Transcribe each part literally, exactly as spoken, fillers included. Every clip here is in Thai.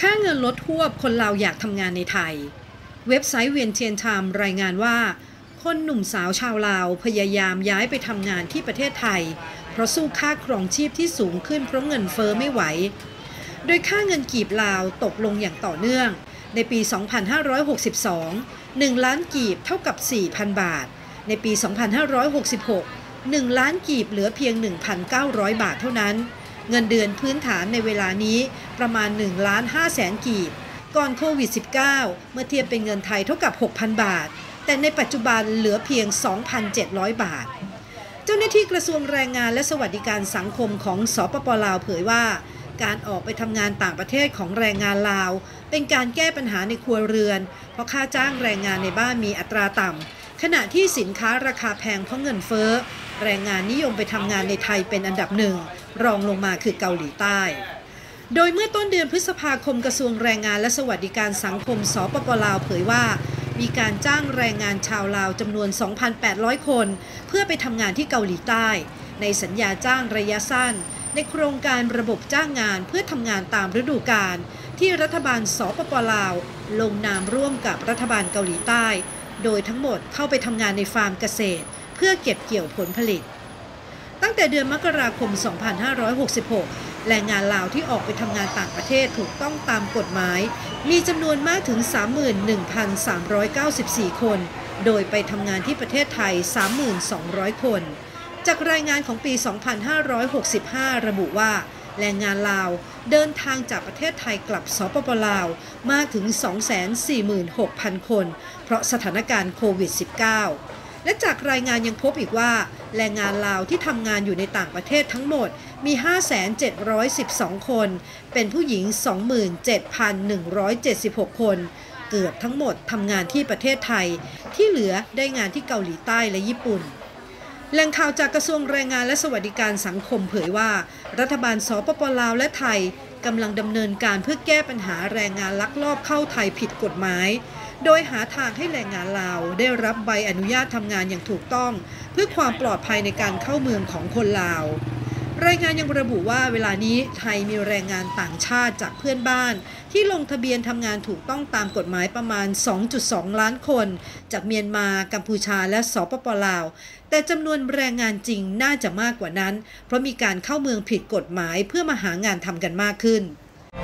ค่าเงินลดหวบคนลาวอยากทำงานในไทยเว็บไซต์เวียนเทียนไทม์รายงานว่าคนหนุ่มสาวชาวลาวพยายามย้ายไปทำงานที่ประเทศไทยเพราะสู้ค่าครองชีพที่สูงขึ้นเพราะเงินเฟ้อไม่ไหวโดยค่าเงินกีบลาวตกลงอย่างต่อเนื่องในปี สองพันห้าร้อยหกสิบสอง หนึ่งล้านกีบเท่ากับ สี่พัน บาทในปี สองพันห้าร้อยหกสิบหก หนึ่งล้านกีบเหลือเพียง หนึ่งพันเก้าร้อย บาทเท่านั้นเงินเดือนพื้นฐานในเวลานี้ประมาณ หนึ่งล้านห้าแสน กีบก่อนโควิด สิบเก้า เมื่อเทียบเป็นเงินไทยเท่ากับ หกพัน บาทแต่ในปัจจุบันเหลือเพียง สองพันเจ็ดร้อย บาทเจ้าหน้าที่กระทรวงแรงงานและสวัสดิการสังคมของสปป.ลาวเผยว่าการออกไปทำงานต่างประเทศของแรงงานลาวเป็นการแก้ปัญหาในครัวเรือนเพราะค่าจ้างแรงงานในบ้านมีอัตราต่ำขณะที่สินค้าราคาแพงเพราะเงินเฟ้อแรงงานนิยมไปทำงานในไทยเป็นอันดับหนึ่งรองลงมาคือเกาหลีใต้โดยเมื่อต้นเดือนพฤษภาคมกระทรวงแรงงานและสวัสดิการสังคมสปป.ลาวเผยว่ามีการจ้างแรงงานชาวลาวจำนวน สองพันแปดร้อย คนเพื่อไปทำงานที่เกาหลีใต้ในสัญญาจ้างระยะสั้นในโครงการระบบจ้างงานเพื่อทำงานตามฤดูกาลที่รัฐบาลสปป.ลาวลงนามร่วมกับรัฐบาลเกาหลีใต้โดยทั้งหมดเข้าไปทำงานในฟาร์มเกษตรเพื่อเก็บเกี่ยวผลผลิตตั้งแต่เดือนมกราคม สองพันห้าร้อยหกสิบหก แรงงานลาวที่ออกไปทำงานต่างประเทศถูกต้องตามกฎหมายมีจำนวนมากถึง สามหมื่นหนึ่งพันสามร้อยเก้าสิบสี่ คนโดยไปทำงานที่ประเทศไทย สามหมื่นสองร้อย คนจากรายงานของปี สองพันห้าร้อยหกสิบห้า ระบุว่าแรงงานลาวเดินทางจากประเทศไทยกลับสปป.ลาวมากถึง สองแสนสี่หมื่นหกพัน คนเพราะสถานการณ์โควิด สิบเก้า และจากรายงานยังพบอีกว่าแรงงานลาวที่ทำงานอยู่ในต่างประเทศทั้งหมดมี ห้าแสนเจ็ดร้อยสิบสอง คนเป็นผู้หญิง สองหมื่นเจ็ดพันหนึ่งร้อยเจ็ดสิบหก คนเกือบทั้งหมดทำงานที่ประเทศไทยที่เหลือได้งานที่เกาหลีใต้และญี่ปุ่นแหล่งข่าวจากกระทรวงแรงงานและสวัสดิการสังคมเผยว่ารัฐบาลสปป.ลาวและไทยกำลังดำเนินการเพื่อแก้ปัญหาแรงงานลักลอบเข้าไทยผิดกฎหมายโดยหาทางให้แรงงานลาวได้รับใบอนุญาตทำงานอย่างถูกต้องเพื่อความปลอดภัยในการเข้าเมืองของคนลาวรายงานยังระบุว่าเวลานี้ไทยมีแรงงานต่างชาติจากเพื่อนบ้านที่ลงทะเบียนทำงานถูกต้องตามกฎหมายประมาณ สองจุดสอง ล้านคนจากเมียนมากัมพูชาและสปป.ลาวแต่จำนวนแรงงานจริงน่าจะมากกว่านั้นเพราะมีการเข้าเมืองผิดกฎหมายเพื่อมาหางานทำกันมากขึ้น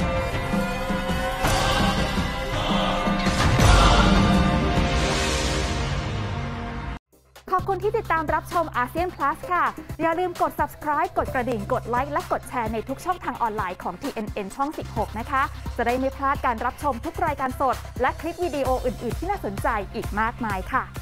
ขอบคุณที่ติดตามรับชมอาเซียน Plus ค่ะอย่าลืมกด Subscribe กดกระดิ่งกดไลค์และกดแชร์ในทุกช่องทางออนไลน์ของ ที เอ็น เอ็น ช่อง สิบหก นะคะจะได้ไม่พลาดการรับชมทุกรายการสดและคลิปวิดีโออื่นๆที่น่าสนใจอีกมากมายค่ะ